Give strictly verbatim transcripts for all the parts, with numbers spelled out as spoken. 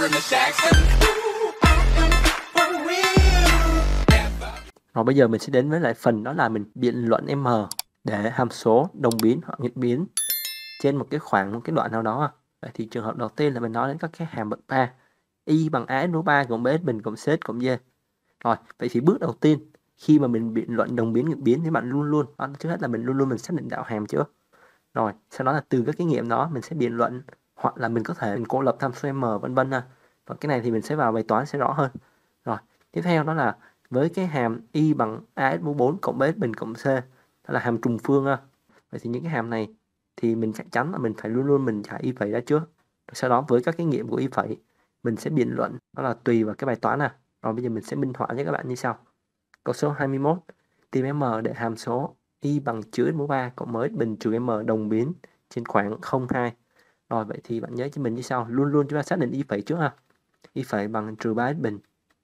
Rồi bây giờ mình sẽ đến với lại phần đó là mình biện luận M để hàm số đồng biến hoặc nghịch biến trên một cái khoảng một cái đoạn nào đó. Vậy thì trường hợp đầu tiên là mình nói đến các cái hàm bậc ba, y bằng ax mũ ba cộng bx bình cộng c cộng d. Rồi, vậy thì bước đầu tiên khi mà mình biện luận đồng biến nghịch biến thì bạn luôn luôn, trước hết là mình luôn luôn mình xác định đạo hàm trước. Rồi, sau đó là từ các kinh nghiệm đó mình sẽ biện luận, hoặc là mình có thể mình cô lập tham số m vân vân ha. Và cái này thì mình sẽ vào bài toán sẽ rõ hơn. Rồi, tiếp theo đó là với cái hàm y bằng ax mũ bốn cộng bx bình cộng c, đó là hàm trùng phương ha. Vậy thì những cái hàm này thì mình chắc chắn là mình phải luôn luôn mình trả y phẩy ra trước. Sau đó với các kinh nghiệm của y phẩy mình sẽ biện luận, đó là tùy vào cái bài toán à. Rồi bây giờ mình sẽ minh họa cho các bạn như sau. Câu số hai mươi mốt, tìm m để hàm số y bằng trừ x mũ ba cộng m x bình trừ m đồng biến trên khoảng không hai. Rồi vậy thì bạn nhớ cho mình như sau, luôn luôn chúng ta xác định y phẩy trước ha. Y phẩy bằng trừ ba x bình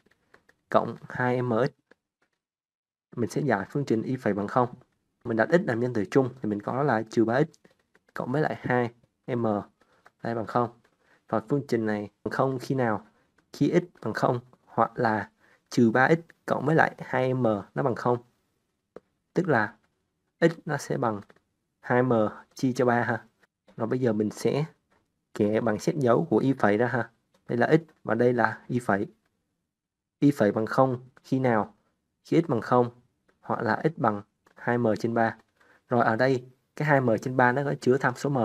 cộng hai m x. Mình sẽ giải phương trình y phẩy bằng không. Mình đặt x làm nhân tử chung thì mình có đó là trừ ba x cộng với lại hai m đây bằng không. Và phương trình này bằng không khi nào? Khi x bằng không hoặc là trừ ba x cộng với lại hai m nó bằng không. Tức là x nó sẽ bằng hai m chia cho ba ha. Rồi bây giờ mình sẽ kẻ bằng xét dấu của y phẩy ra ha. Đây là x và đây là y phẩy. Y phẩy bằng không khi nào? Khi x bằng không hoặc là x bằng hai m trên ba. Rồi ở đây cái hai m trên ba nó có chứa tham số m.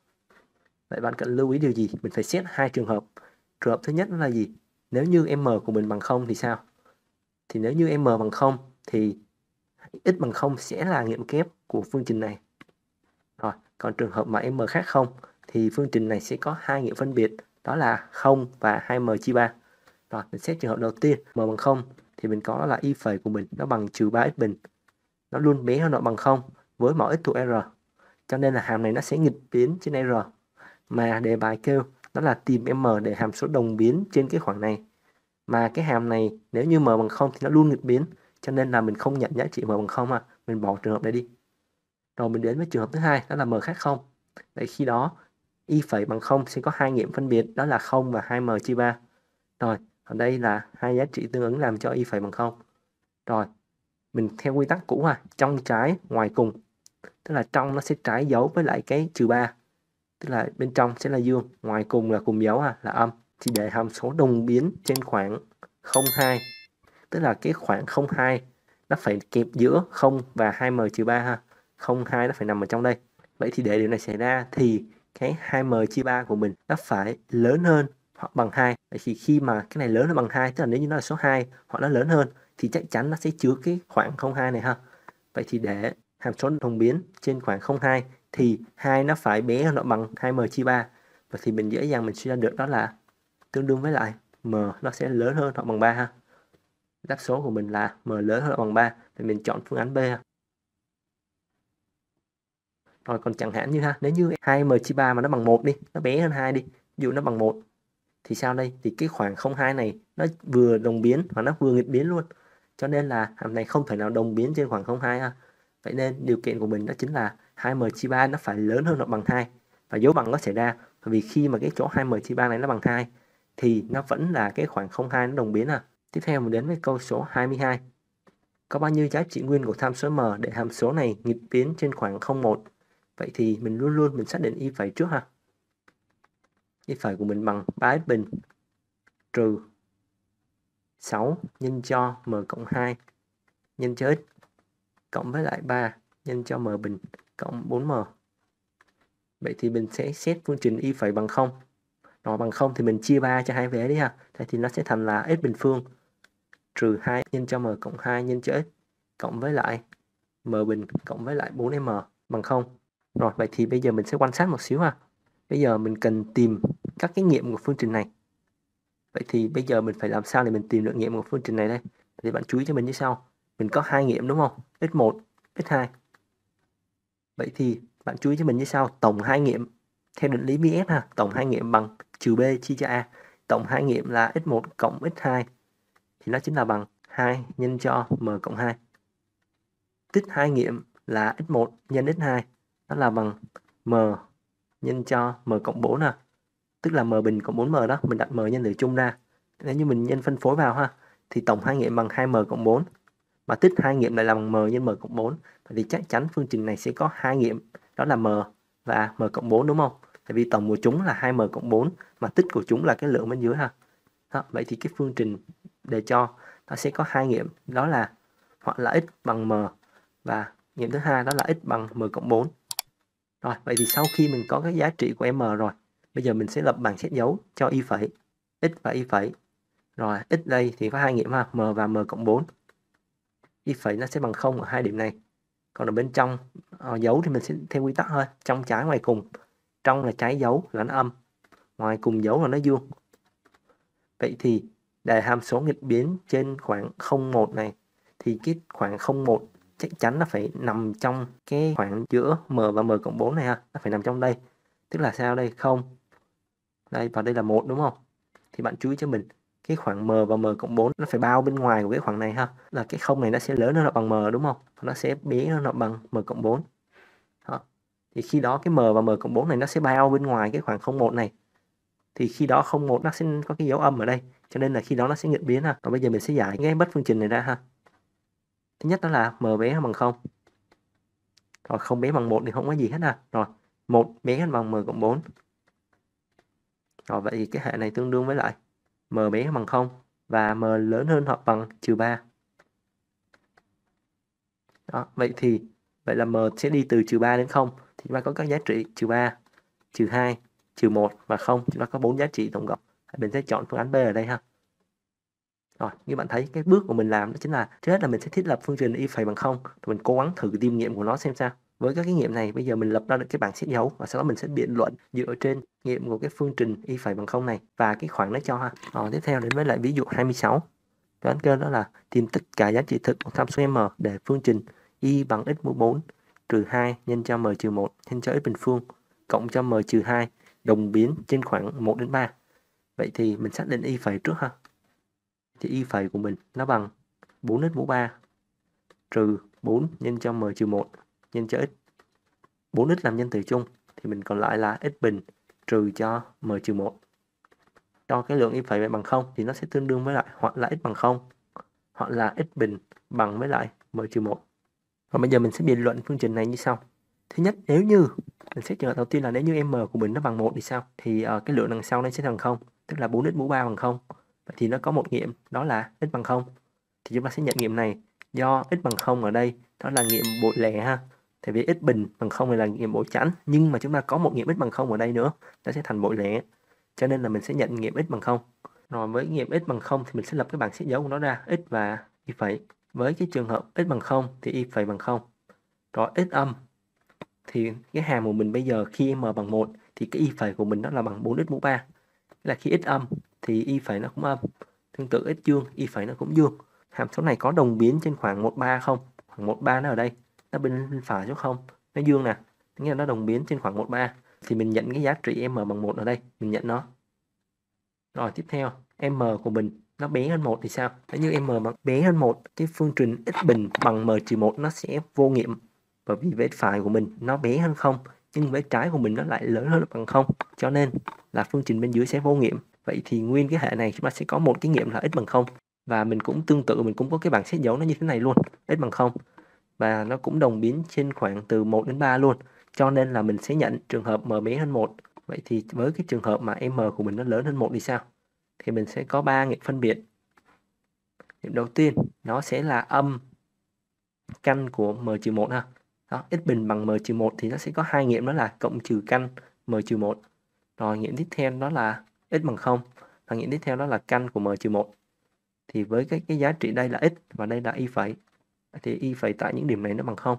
Vậy bạn cần lưu ý điều gì? Mình phải xét hai trường hợp. Trường hợp thứ nhất là gì? Nếu như m của mình bằng không thì sao? Thì nếu như m bằng không thì x bằng không sẽ là nghiệm kép của phương trình này. Rồi, còn trường hợp mà m khác không thì phương trình này sẽ có hai nghiệm phân biệt, đó là không và hai m chia ba. Rồi, mình xét trường hợp đầu tiên, m bằng không thì mình có là y phẩy của mình nó bằng trừ ba x bình. Nó luôn bé hơn hoặc bằng không với mẫu x thuộc R. Cho nên là hàm này nó sẽ nghịch biến trên R. Mà đề bài kêu đó là tìm m để hàm số đồng biến trên cái khoảng này. Mà cái hàm này nếu như m bằng không thì nó luôn nghịch biến, cho nên là mình không nhận giá trị m bằng không à, mình bỏ trường hợp này đi. Rồi mình đến với trường hợp thứ hai, đó là m khác không. Vậy khi đó y phẩy bằng không sẽ có hai nghiệm phân biệt, đó là không và hai m chia ba. Rồi, ở đây là hai giá trị tương ứng làm cho y phẩy bằng không. Rồi, mình theo quy tắc cũ à, trong trái ngoài cùng. Tức là trong nó sẽ trái dấu với lại cái trừ ba. Tức là bên trong sẽ là dương, ngoài cùng là cùng dấu à, là âm. Thì để hàm số đồng biến trên khoảng không hai, tức là cái khoảng không hai nó phải kẹp giữa không và hai m trừ ba ha. không hai nó phải nằm ở trong đây. Vậy thì để điều này xảy ra thì cái hai m chia ba của mình nó phải lớn hơn hoặc bằng hai. Vậy thì khi mà cái này lớn hơn bằng hai, tức là nếu như nó là số hai hoặc nó lớn hơn thì chắc chắn nó sẽ chứa cái khoảng không hai này ha. Vậy thì để hàm số đồng biến trên khoảng không hai thì hai nó phải bé hơn hoặc bằng hai m chia ba. Vậy thì mình dễ dàng mình suy ra được đó là tương đương với lại m nó sẽ lớn hơn hoặc bằng ba ha. Đáp số của mình là m lớn hơn hoặc bằng ba, thì mình chọn phương án B ha. Rồi còn chẳng hạn như ha, nếu như hai m chia ba mà nó bằng một đi, nó bé hơn hai đi, ví dụ nó bằng một thì sao đây? Thì cái khoảng không hai này nó vừa đồng biến và nó vừa nghịch biến luôn. Cho nên là hàm này không thể nào đồng biến trên khoảng không hai ha. Vậy nên điều kiện của mình đó chính là hai m chia ba nó phải lớn hơn hoặc bằng hai. Và dấu bằng có xảy ra bởi vì khi mà cái chỗ hai m chia ba này nó bằng hai thì nó vẫn là cái khoảng không hai nó đồng biến à. Tiếp theo mình đến với câu số hai mươi hai. Có bao nhiêu giá trị nguyên của tham số m để hàm số này nghịch biến trên khoảng không một? Vậy thì mình luôn luôn mình xác định y phẩy trước ha. Y phẩy của mình bằng ba x bình trừ sáu nhân cho m cộng hai nhân cho x cộng với lại ba nhân cho m bình cộng bốn m. Vậy thì mình sẽ xét phương trình y phẩy bằng không. Rồi bằng không thì mình chia ba cho hai vế đi ha. Thế thì nó sẽ thành là x bình phương trừ hai nhân cho m cộng hai nhân cho x cộng với lại m bình cộng với lại bốn m bằng không. Rồi vậy thì bây giờ mình sẽ quan sát một xíu ha. Bây giờ mình cần tìm các cái nghiệm của phương trình này. Vậy thì bây giờ mình phải làm sao để mình tìm được nghiệm của phương trình này đây? Thì bạn chú ý cho mình như sau. Mình có hai nghiệm đúng không? x một, x hai. Vậy thì bạn chú ý cho mình như sau. Tổng hai nghiệm theo định lý bê ép ha. Tổng hai nghiệm bằng trừ b chia cho a. Tổng hai nghiệm là x một cộng x hai. Thì nó chính là bằng hai nhân cho m cộng hai. Tích hai nghiệm là x một nhân x hai. Đó là bằng m nhân cho m cộng bốn nè. tức là m bình cộng bốn m đó, mình đặt m nhân tử chung ra. Nếu như mình nhân phân phối vào ha, thì tổng hai nghiệm bằng hai m cộng bốn. Mà tích hai nghiệm lại là bằng m nhân m cộng bốn. Vậy thì chắc chắn phương trình này sẽ có hai nghiệm, đó là m và m cộng bốn đúng không? Tại vì tổng của chúng là hai m cộng bốn, mà tích của chúng là cái lượng bên dưới ha. Đó, vậy thì cái phương trình để cho nó sẽ có hai nghiệm, đó là hoặc là x bằng m và nghiệm thứ hai đó là x bằng m cộng bốn. Rồi, vậy thì sau khi mình có cái giá trị của m rồi, bây giờ mình sẽ lập bảng xét dấu cho y phẩy, x và y phẩy. Rồi, x đây thì có hai nghiệm ha, m và m cộng bốn. Y phẩy nó sẽ bằng không ở hai điểm này. Còn ở bên trong uh, dấu thì mình sẽ theo quy tắc thôi, trong trái ngoài cùng. Trong là trái dấu là nó âm, ngoài cùng dấu là nó dương. Vậy thì để hàm số nghịch biến trên khoảng không một này, thì cái khoảng không một chắc chắn nó phải nằm trong cái khoảng giữa m và m cộng bốn này ha, nó phải nằm trong đây. Tức là sao đây? Không. Đây và đây là một đúng không? Thì bạn chú ý cho mình, cái khoảng m và m cộng bốn nó phải bao bên ngoài của cái khoảng này ha. Là cái không này nó sẽ lớn hơn hoặc bằng m đúng không? Nó sẽ bé hơn hoặc bằng m cộng bốn. Đó. Thì khi đó cái m và m cộng bốn này nó sẽ bao bên ngoài cái khoảng không một này. Thì khi đó không một nó sẽ có cái dấu âm ở đây, cho nên là khi đó nó sẽ nghịch biến ha. Rồi bây giờ mình sẽ giải cái bất phương trình này ra ha. Thứ nhất đó là m bé hơn bằng không. Rồi không bé bằng một thì không có gì hết ha. Rồi một bé hơn bằng m cộng bốn. Rồi vậy thì cái hệ này tương đương với lại m bé hơn bằng không và m lớn hơn hoặc bằng trừ ba. Đó, vậy thì vậy là m sẽ đi từ trừ ba đến không, thì chúng ta có các giá trị trừ ba, trừ hai, trừ một và không, chúng ta có bốn giá trị tổng cộng. Mình sẽ chọn phương án B ở đây ha. Rồi, như bạn thấy cái bước của mình làm đó chính là trước hết là mình sẽ thiết lập phương trình y phẩy bằng không, rồi mình cố gắng thử tìm nghiệm của nó xem sao. Với các cái nghiệm này, bây giờ mình lập ra được cái bảng xét dấu và sau đó mình sẽ biện luận dựa trên nghiệm của cái phương trình y phẩy bằng không này và cái khoảng nó cho ha. Rồi, tiếp theo đến với lại ví dụ hai mươi sáu. Đoán kêu đó là tìm tất cả giá trị thực của tham số m để phương trình y bằng x mũ bốn trừ hai nhân cho m trừ một nhân cho x bình phương cộng cho m trừ hai đồng biến trên khoảng một đến ba. Vậy thì mình xác định y phẩy trước ha. Thì y phẩy của mình nó bằng bốn x mũ ba trừ bốn nhân cho m trừ một nhân cho x. bốn x làm nhân tử chung thì mình còn lại là x bình trừ cho m trừ một. Cho cái lượng y phẩy bằng không thì nó sẽ tương đương với lại hoặc là x bằng không hoặc là x bình bằng với lại m trừ một. Và bây giờ mình sẽ biện luận phương trình này như sau. Thứ nhất, nếu như mình sẽ trường hợp đầu tiên là nếu như m của mình nó bằng một thì sao? Thì uh, cái lượng đằng sau nó sẽ bằng không, tức là bốn x mũ ba bằng không. Vậy thì nó có một nghiệm đó là x bằng không. Thì chúng ta sẽ nhận nghiệm này do x bằng không ở đây đó là nghiệm bội lẻ ha. Tại vì x bình bằng không này là nghiệm bội chẵn, nhưng mà chúng ta có một nghiệm x bằng không ở đây nữa, nó sẽ thành bội lẻ. Cho nên là mình sẽ nhận nghiệm x bằng không. Rồi với nghiệm x bằng không thì mình sẽ lập cái bảng xét dấu của nó ra, x và y phẩy. Với cái trường hợp x bằng không thì y phẩy bằng không. Rồi x âm thì cái hàm của mình bây giờ khi m bằng một thì cái y phẩy của mình đó là bằng bốn x mũ ba. Là khi x âm thì y phẩy nó cũng âm. Tương tự x dương, y phẩy nó cũng dương. Hàm số này có đồng biến trên khoảng một ba không? Khoảng một ba nó ở đây, nó bên phải số không, nó dương nè. Nghĩa là nó đồng biến trên khoảng một ba. Thì mình nhận cái giá trị m bằng một ở đây, mình nhận nó. Rồi tiếp theo, m của mình nó bé hơn một thì sao? Nếu như m bằng bé hơn một, cái phương trình x bình bằng m trừ một nó sẽ vô nghiệm. Bởi vì vết phải của mình nó bé hơn không, nhưng vết trái của mình nó lại lớn hơn bằng không. Cho nên là phương trình bên dưới sẽ vô nghiệm. Vậy thì nguyên cái hệ này chúng ta sẽ có một cái nghiệm là x bằng không. Và mình cũng tương tự, mình cũng có cái bảng xét dấu nó như thế này luôn, x bằng không. Và nó cũng đồng biến trên khoảng từ một đến ba luôn. Cho nên là mình sẽ nhận trường hợp m bé hơn một. Vậy thì với cái trường hợp mà m của mình nó lớn hơn một thì sao? Thì mình sẽ có ba nghiệm phân biệt. Nghiệm đầu tiên nó sẽ là âm căn của m trừ một ha. Đó, x bình bằng m trừ một thì nó sẽ có hai nghiệm, đó là cộng trừ căn m trừ một. Rồi nghiệm tiếp theo đó là x bằng không và nghiệm tiếp theo đó là căn của m trừ một. Thì với cái cái giá trị đây là x và đây là y phẩy. Thì y phẩy tại những điểm này nó bằng không.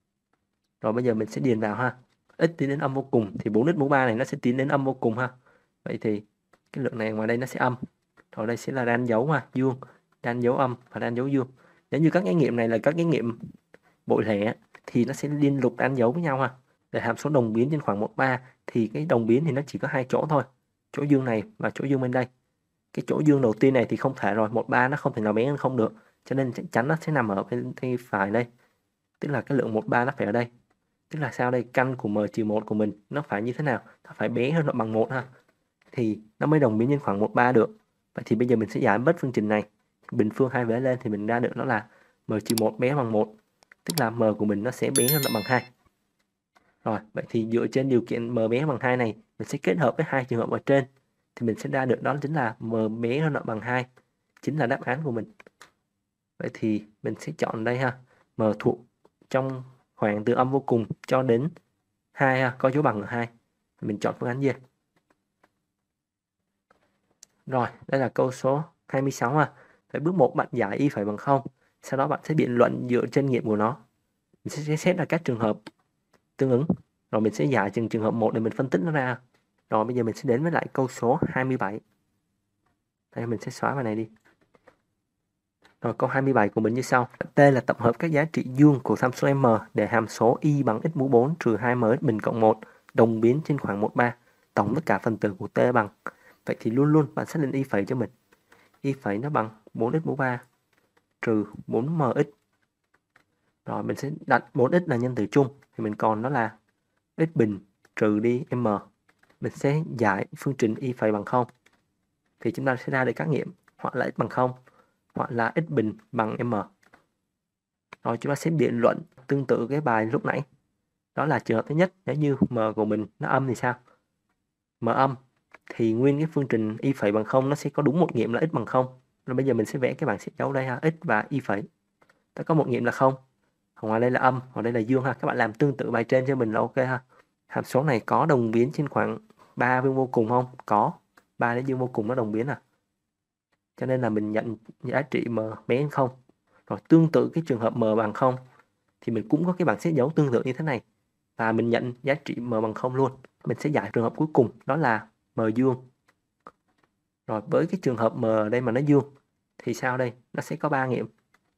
Rồi bây giờ mình sẽ điền vào ha. X tiến đến âm vô cùng thì bốn x mũ ba này nó sẽ tiến đến âm vô cùng ha. Vậy thì cái lượng này ngoài đây nó sẽ âm. Rồi đây sẽ là đan dấu ha, dương, đan dấu âm và đan dấu dương. Nếu như các cái nghiệm này là các cái nghiệm bội lẻ thì nó sẽ liên lục đan dấu với nhau ha. Để hàm số đồng biến trên khoảng một ba thì cái đồng biến thì nó chỉ có hai chỗ thôi. Chỗ dương này và chỗ dương bên đây. Cái chỗ dương đầu tiên này thì không thể rồi, một ba nó không thể nào bé hơn không được. Cho nên chắc chắn nó sẽ nằm ở bên tay phải đây. Tức là cái lượng một ba nó phải ở đây. Tức là sao đây? Căn của m trừ một của mình nó phải như thế nào? Nó phải bé hơn hoặc bằng một ha. thì nó mới đồng biến trên khoảng một ba được. Vậy thì bây giờ mình sẽ giải bớt phương trình này, bình phương hai vế lên thì mình ra được đó là m trừ một bé bằng một, tức là m của mình nó sẽ bé hơn hoặc bằng hai. Rồi, vậy thì dựa trên điều kiện m bé bằng hai này, mình sẽ kết hợp với hai trường hợp ở trên thì mình sẽ ra được đó chính là m bé hơn hoặc bằng hai, chính là đáp án của mình. Vậy thì mình sẽ chọn đây ha, m thuộc trong khoảng từ âm vô cùng cho đến hai ha, có dấu bằng ở hai. Mình chọn phương án D. Rồi, đây là câu số hai mươi sáu ha. Vậy bước một bạn giải y phải bằng không. Sau đó bạn sẽ biện luận dựa trên nghiệm của nó. Mình sẽ xét ra các trường hợp tương ứng. Rồi mình sẽ giải từng trường hợp một để mình phân tích nó ra. Rồi bây giờ mình sẽ đến với lại câu số hai mươi bảy. Đây mình sẽ xóa bài này đi. Rồi câu hai mươi bảy của mình như sau. T là tập hợp các giá trị dương của tham số m để hàm số y bằng x mũ bốn trừ hai mx bình cộng một đồng biến trên khoảng một ba. Tổng tất cả phần tử của t bằng. Vậy thì luôn luôn bạn xác định y phẩy cho mình. Y phẩy nó bằng bốn x mũ ba trừ bốn mx. Rồi mình sẽ đặt bốn x là nhân tử chung. Thì mình còn đó là x bình trừ đi m. Mình sẽ giải phương trình y phẩy bằng không. Thì chúng ta sẽ ra được các nghiệm. Hoặc là x bằng không. Hoặc là x bình bằng m. Rồi chúng ta sẽ biện luận tương tự cái bài lúc nãy. Đó là trường hợp thứ nhất. Nếu như m của mình nó âm thì sao? M âm thì nguyên cái phương trình y phẩy bằng không nó sẽ có đúng một nghiệm là x bằng không. Rồi bây giờ mình sẽ vẽ cái bảng xét dấu đây ha, x và y phẩy. Ta có một nghiệm là không. Ngoài đây là âm, hoặc đây là dương ha. Các bạn làm tương tự bài trên cho mình là ok ha. Hàm số này có đồng biến trên khoảng ba dương vô cùng không? Có. ba đến dương vô cùng nó đồng biến à. Cho nên là mình nhận giá trị m bé hơn không. Rồi tương tự cái trường hợp m bằng không thì mình cũng có cái bảng xét dấu tương tự như thế này. Và mình nhận giá trị m bằng không luôn. Mình sẽ giải trường hợp cuối cùng đó là m dương. Rồi với cái trường hợp m ở đây mà nó dương thì sao đây? Nó sẽ có ba nghiệm.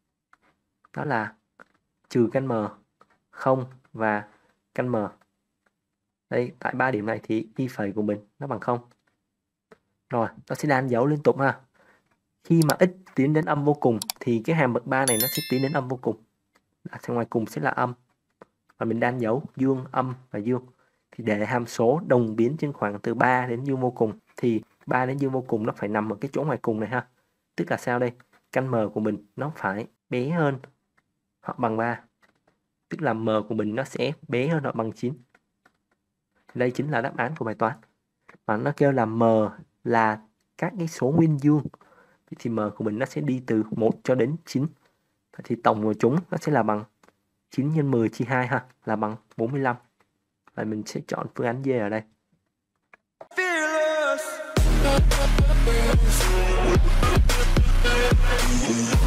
Đó là trừ căn m, không và căn m. Đây tại ba điểm này thì y phẩy của mình nó bằng không. Rồi nó sẽ đan dấu liên tục ha. Khi mà x tiến đến âm vô cùng thì cái hàm bậc ba này nó sẽ tiến đến âm vô cùng. Ở ngoài cùng sẽ là âm. Và mình đan dấu dương, âm và dương. Thì để hàm số đồng biến trên khoảng từ ba đến dương vô cùng thì ba đến dương vô cùng nó phải nằm ở cái chỗ ngoài cùng này ha. Tức là sao đây? Căn m của mình nó phải bé hơn hoặc bằng ba. Tức là m của mình nó sẽ bé hơn hoặc bằng chín. Đây chính là đáp án của bài toán. Và nó kêu là m là các cái số nguyên dương. Thì m của mình nó sẽ đi từ một cho đến chín. Thì tổng của chúng nó sẽ là bằng chín nhân mười chia hai ha, là bằng bốn mươi lăm. Và mình sẽ chọn phương án D ở đây. Fearless.